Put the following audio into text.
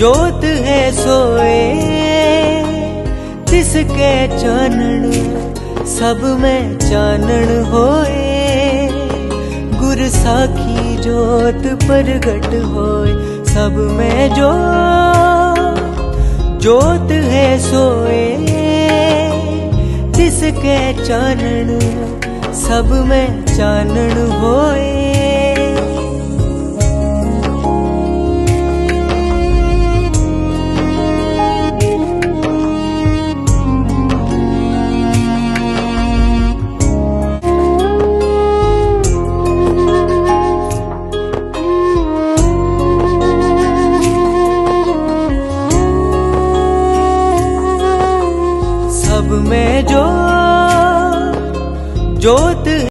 जोत है सोए तिसके चानन सब में चानन होए। गुर साखी जोत प्रगट होए सब में जोत है सोए तिसके चानन सब में चानन होए। सब में जोत